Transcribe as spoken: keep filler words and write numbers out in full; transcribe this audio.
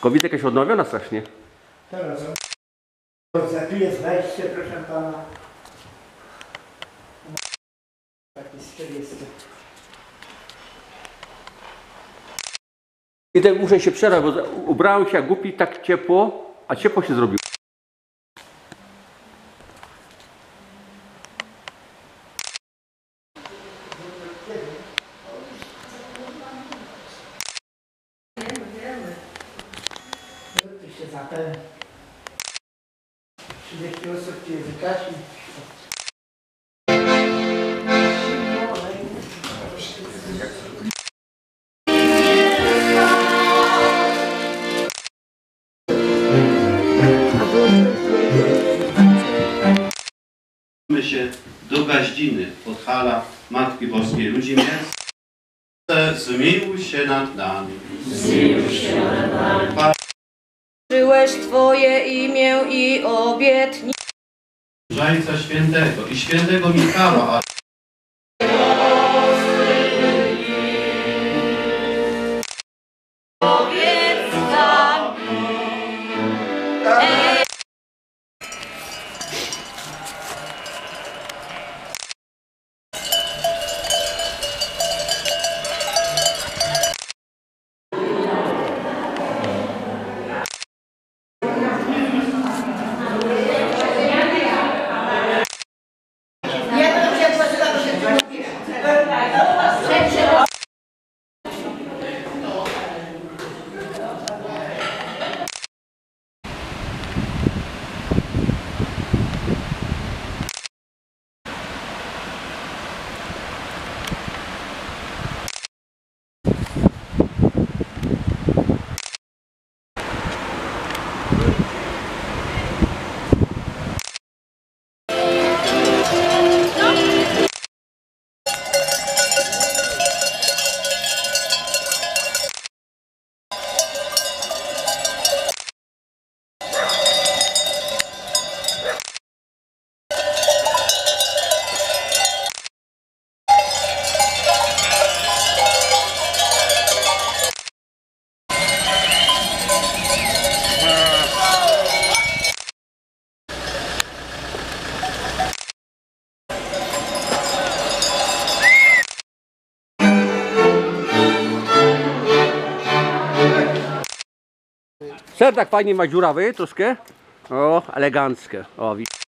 Kowitka się odnowiona strasznie. Teraz. Tu jest wejście, proszę pana. Taki czterdzieści. I tak muszę się przerwać, bo ubrałem się jak głupi, tak ciepło, a ciepło się zrobiło. Tu się zapewne. trzydzieści osób tu jest Kasi. się do Gaździny, Podhala Matki Boskiej Ludzimierskiej. Zmiłuj się nad nami. Zmiłuj się nad nami. Żyłeś Twoje imię i obietnij. Różańca Świętego i Świętego Michała. Powiedz nam. Ser tak fajnie ma dziurawy troszkę. O, eleganckie. O,